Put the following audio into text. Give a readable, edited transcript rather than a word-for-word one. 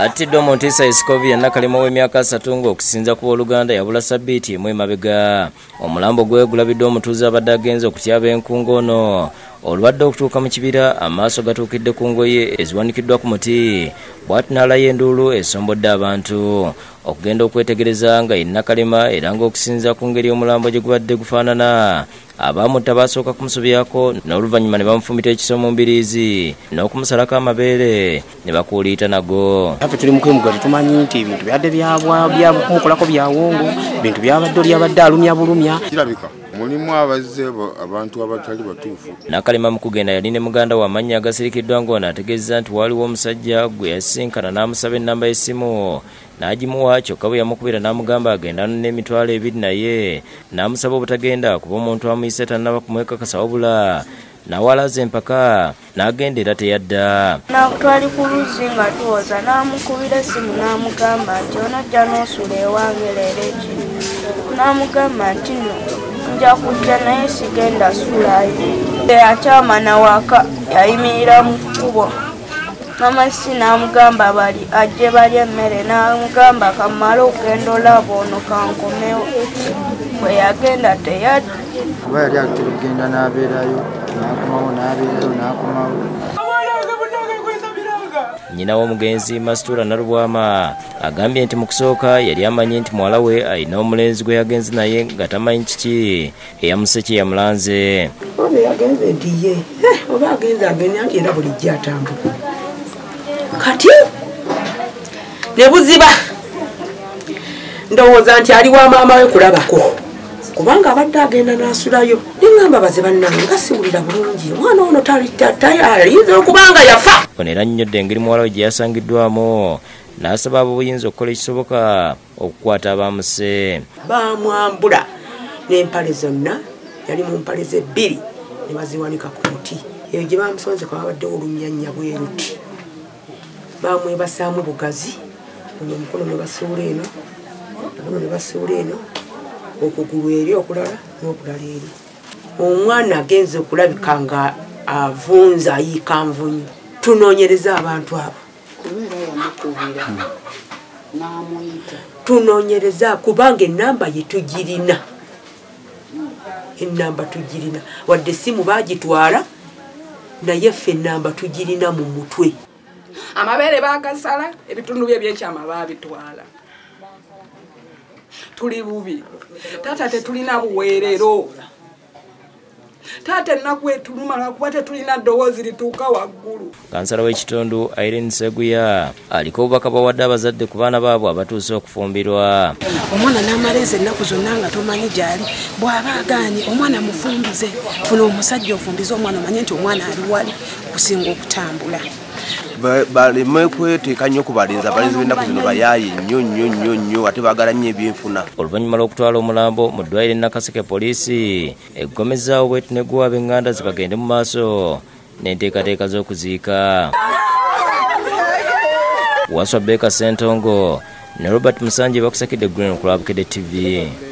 Atiddwa mu Ntiisa Iskovia Nakalema w'emyaka 3 okusinza ku Oluganda yabula sabbiiti emu emabega. Omulambo gwe gulabiddwa omutuuze abadde agenze okutyaba enkungo ono. Olwadde okutuuka mu kibira amaaso gatuukidde ku ngoye eziwanikiddwa ku muti. Bw'ati n'alayo enduulu esombodde abantu. Okugenda okwetegereza nga Nakalema era ng'okusinza ku ngeri omulambo gye gubadde gufaanana. Abamutta basooka kumusobyako n'oluvannyuma ne bamufumita ekiso mu mbiriizi n'okumusalako amabeere ne bakuuliita nago. Afe tuli mukwemuga tumanyi nti ebintu byadde byakumukolako byawongo, bintu byabadde olyabadde alumya bulumya. Kirabika mulimu abazze abantu abatali batuufu. Nakalema mu kugenda yali ne muganda wa amannya agasirikiddwa ng'ono ategeeza nti waliwo omusajja gwe yasinkana n'amusaba ennamba y'essimu n'agimuwa kyokka bwe yamukubira n'amugamba agenda n'emitwalo 2 naye n'amusaba obutagenda kuba omuntu amuyise tannaba kumwekakasa wabula n'awalaza empaka n'agenda era teyadda. Twali ku luzzi nga tuwoza n'amukubira essimu n'amugamba nti onojja n'osula ewange leero ekiri. N'amugamba nti no nja kujja naye sigenda sulayo. Akyama nawaka yayimirira mu kkubo. Mamasi n'amugamba bali ajje balya emmere n'amugamba kamala okugenda olaba ono kankomewo. Bwe yagenda teyadda. Kuba yali akitera okugenda n'abeerayo n'akomawo. Nnyina w'omugenzi Mastura Nalubwama agambye nti mu kusooka yali amanyi nti muwala we alina omulenzi gwe yagenze naye nga tamanyi kiki eyamuse kye yamulanze. Obe yagenze nti ye oba agenze agenda nti era bulijjo atambula. Kati ne buziba ndowooza nti ali wa maama we kulabako kubanga abadde agenda n'asulayo. Nengamba baze bannange nga siwulira bulungi omwana ono ayinza okubanga yafa. Ono era annyonnyodde engeri muwala we gye yasangiddwamu n'asaba ab'obuyinza okukola ekisoboka okukwata abamuse. Bamwambula n'empale zonna yali mu mpale ze 2 ne baziwanika ku muti. Eyo gye bamusonze kwa babaddewo olunnyanya bweruti. Bamwebasaamu bugazi omukono ne basuula eno ne basuula eno okugulu eri okulala n'okulala eri. Omwana agenze okulabika nga avunza ayiika nvunyu. Tunoonyereza abantu abo. Tunoonyereza kubanga ennamba ye tugirina. Ennamba tugirina. Wadde essimu baagitwala naye ffe ennamba tugirina mu mutwe. Amabeere bagasala ebitundu bye byekyama baabitwala. Tuli bubi. Taata tetulina buweerero. Taata ennaku etuluma lwakuba tetulina ddoboozi lituuka waggulu. Kansala w'ekitundu Irene Seguya aliko obubaka bawadde abazadde ku baana baabwe abatuuse okufumbirwa. Omwana n'amalezi ennaku zonna nga tomanyi gy'ali bw'aba agaanye omwana mufumbize. Funa omusajja ofumbize omwana omanye nti omwana ali wali kusinga okutambula. Baleme kweteeka nnyo ku balenzi b'ennaku zino bayaaye nnyo ate baagala nnyo ebyenfuna. Oluvannyuma lw'okutwala omulambo mu ddwaliro Nakaseke poliisi eggomezaawo bwetu ne guwa ab'enganda zibagende mu maaso n'enteekateeka z'okuziika. Waswa Beka Sentongo ne Robert Musanje bakusakidde Green ku Lwabukedde TV.